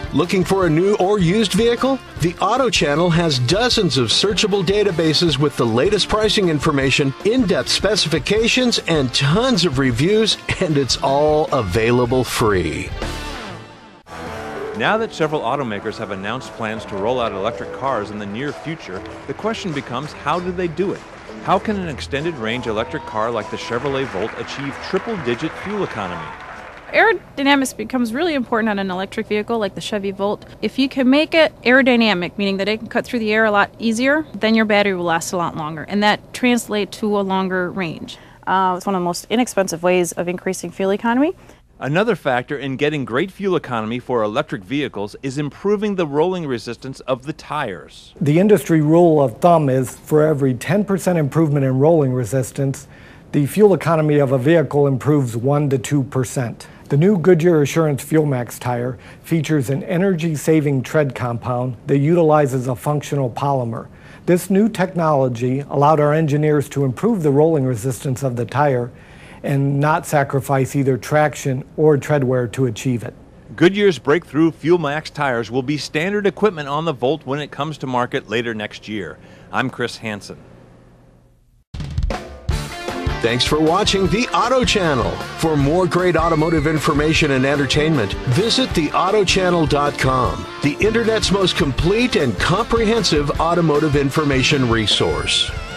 Looking for a new or used vehicle? The Auto Channel has dozens of searchable databases with the latest pricing information, in-depth specifications, and tons of reviews, and it's all available free. Now that several automakers have announced plans to roll out electric cars in the near future, the question becomes, how do they do it? How can an extended range electric car like the Chevrolet Volt achieve triple-digit fuel economy? Aerodynamics becomes really important on an electric vehicle like the Chevy Volt. If you can make it aerodynamic, meaning that it can cut through the air a lot easier, then your battery will last a lot longer, and that translates to a longer range. It's one of the most inexpensive ways of increasing fuel economy. Another factor in getting great fuel economy for electric vehicles is improving the rolling resistance of the tires. The industry rule of thumb is for every 10% improvement in rolling resistance, the fuel economy of a vehicle improves 1 to 2%. The new Goodyear Assurance Fuel Max tire features an energy-saving tread compound that utilizes a functional polymer. This new technology allowed our engineers to improve the rolling resistance of the tire and not sacrifice either traction or tread wear to achieve it. Goodyear's breakthrough Fuel Max tires will be standard equipment on the Volt when it comes to market later next year. I'm Chris Hansen. Thanks for watching the Auto Channel. For more great automotive information and entertainment, visit theautochannel.com, the internet's most complete and comprehensive automotive information resource.